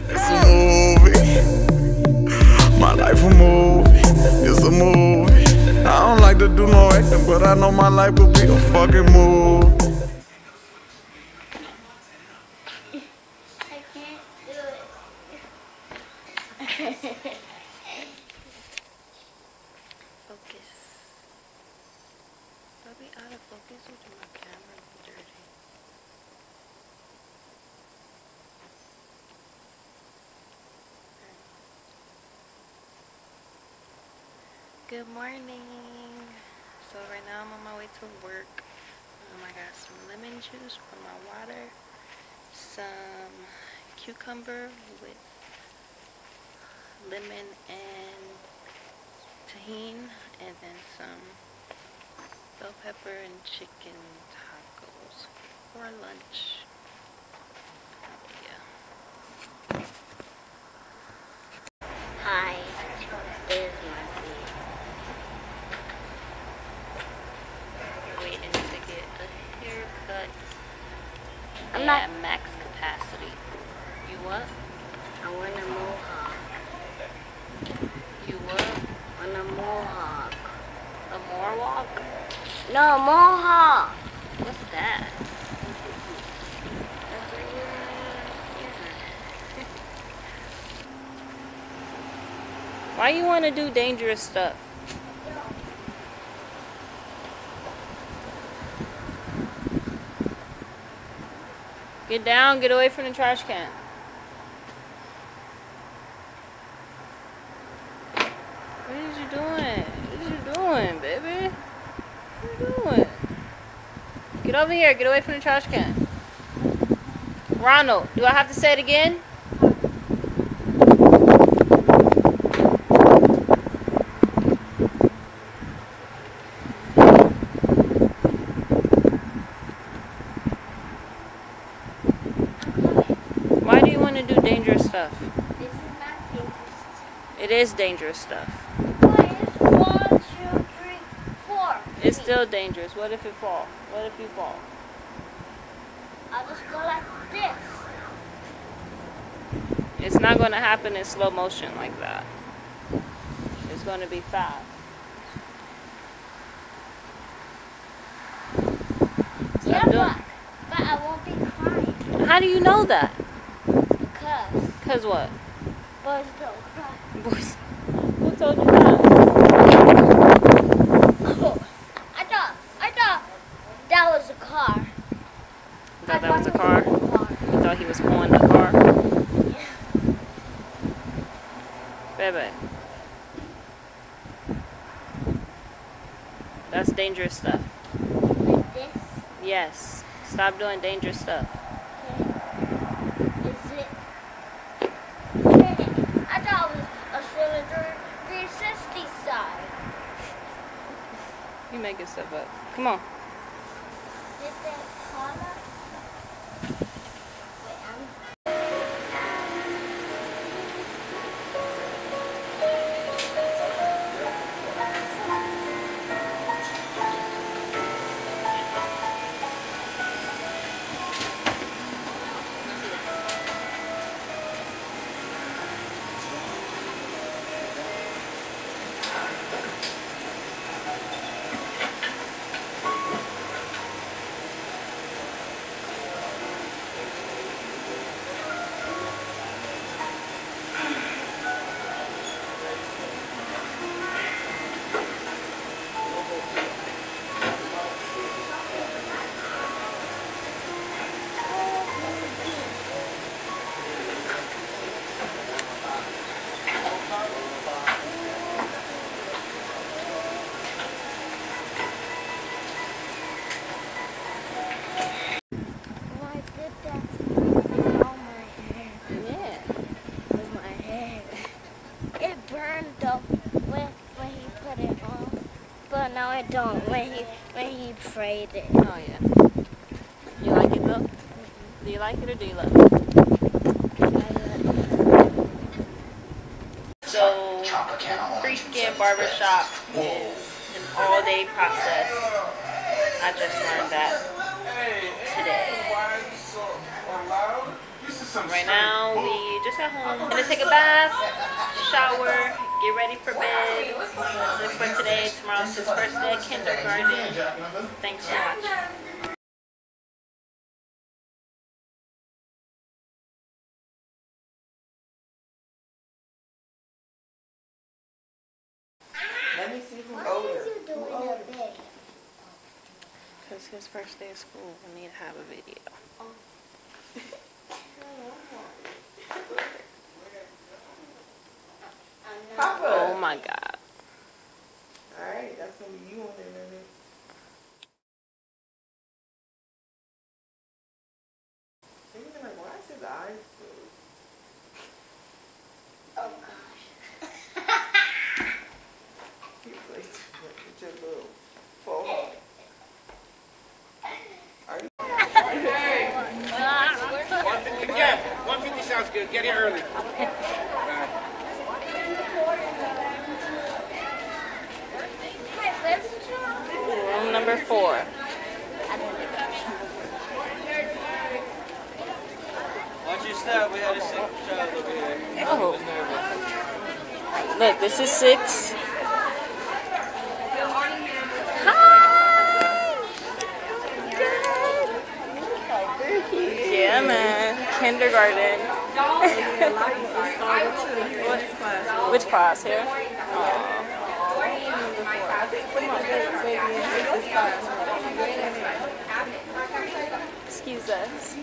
It's a movie. My life a movie. It's a movie. I don't like to do no acting, but I know my life will be a fucking movie. I can't do it. Focus. I'll be out of focus with my camera dirty. Good morning. So right now I'm on my way to work. I got some lemon juice for my water, some cucumber with lemon and tahini, and then some bell pepper and chicken tacos for lunch. Yeah. Hi, this is Marcy. Waiting to get a haircut at max capacity. You what? I want a mohawk. You what? I want a mohawk. A mohawk? No, mohawk. What's that? Why you want to do dangerous stuff? Get down, get away from the trash can. What is you doing? What is you doing, baby? What are you doing? Get over here, get away from the trash can. Ronald, do I have to say it again? Why do you want to do dangerous stuff? This is not dangerous. It is dangerous stuff. What is 1, 2, 3, 4? It's still dangerous. What if it falls? What if you fall? I'll just go like this. It's not going to happen in slow motion like that. It's going to be fast. Yeah, but I won't be crying. How do you know that? Because Because what? boys don't cry. Boys. Who told you that? Oh, I thought that was a car. You thought that was a car? It was a car. You thought he was pulling the car? Yeah. Baby. That's dangerous stuff. Like this. Yes. Stop doing dangerous stuff. Okay. Is it? Hey, I thought it was a cylinder 360 side. You making stuff up. Come on. Did that color? Wait, but now I don't when he prayed it. Oh, yeah. You like it, though? Do you like it or do you love it? So, freaking barbershop is an all-day process. I just learned that today. Right now, we just got home. I'm gonna take a bath, shower, get ready for bed. That's it for today. Tomorrow's his first day at kindergarten. Thanks for watching. Let me see who's older. Because his first day of school, we need to have a video. Papa. Oh my God. Alright, that's gonna be you on there, baby. You're gonna be like, why is his eyes closed? Oh gosh. You play too much with your little forehead. Again, 150 sounds good. Get here early. Room number 4. Watch your step. We had a sick child over here. Oh. Look, this is 6. Yeah, man. Kindergarten. Which class here? Excuse us.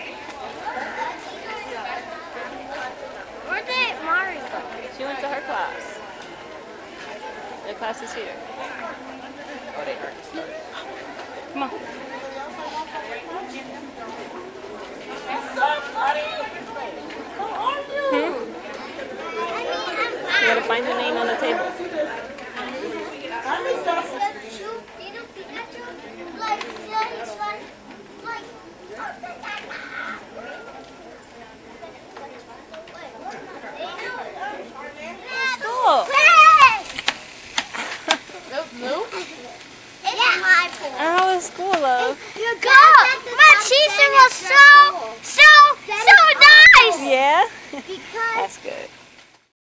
Where's it, Mario? She went to her class. The class is here. Come on. You gotta find your name on the table. Cool. How was school, love? My teacher was so nice. Yeah? That's good.